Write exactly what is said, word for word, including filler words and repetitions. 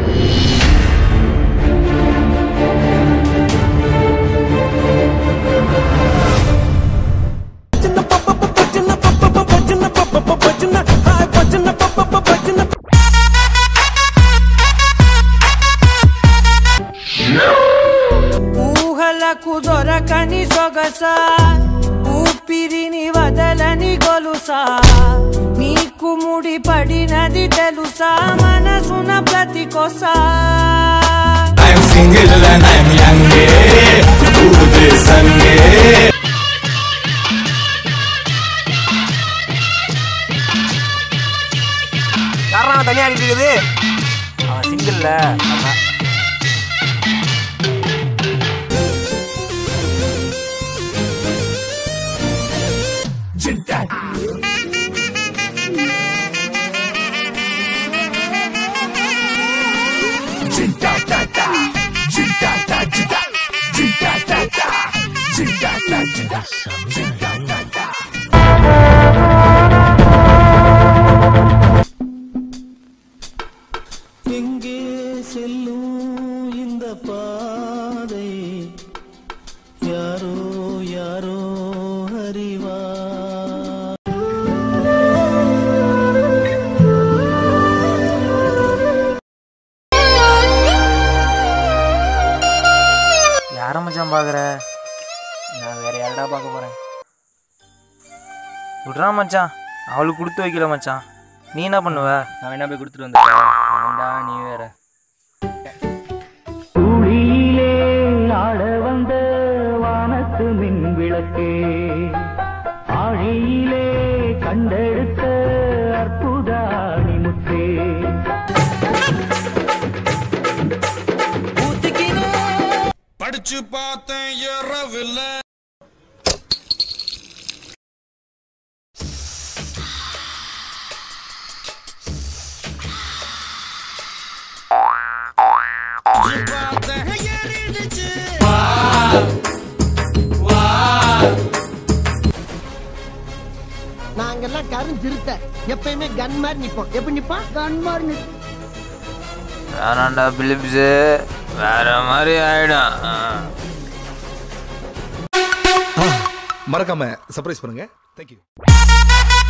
దొరకని సొగస ఊపిరిని వదలని గొలుసా నీకు ముడి పడినది తెలుసా మనసున ప్రతి కొసా I'm single and I'm young do this Sunday யாரா தனியா இருக்குது அவன் சிங்கிள்ல அதான் எங்கே செல்லும் இந்த பாதை யாரோ யாரோ அறிவா யார மச்சான் பாக்குற நான் வேற யாரடா பார்க்க போறேன் விட்றா மச்சான் அவளுக்கு கொடுத்து வைக்கல மச்சான் நீ என்ன பண்ணுவ நான் வேணா போய் கொடுத்துட்டு வந்துட்டேன் நீ வேற குழியிலே ஆட வந்த வானத்து மின் விளக்கே ஆழியிலே கண்டெடுத்த அற்புதாணி முத்தே படிச்சு பார்த்தேன் இரவில்ல நாங்கெல்லாம் கருஞ்சிருத்த எப்பயுமே கன் மாதிரி நிப்போம். எப்படி நிப்போம்? கன் மாதிரி நிப்போம். வேணாண்டா பிலிப்ஸ் வேற மாதிரி ஆயிடும். மறக்காம சர்ப்ரைஸ் பண்ணுங்க. தேங்க்யூ.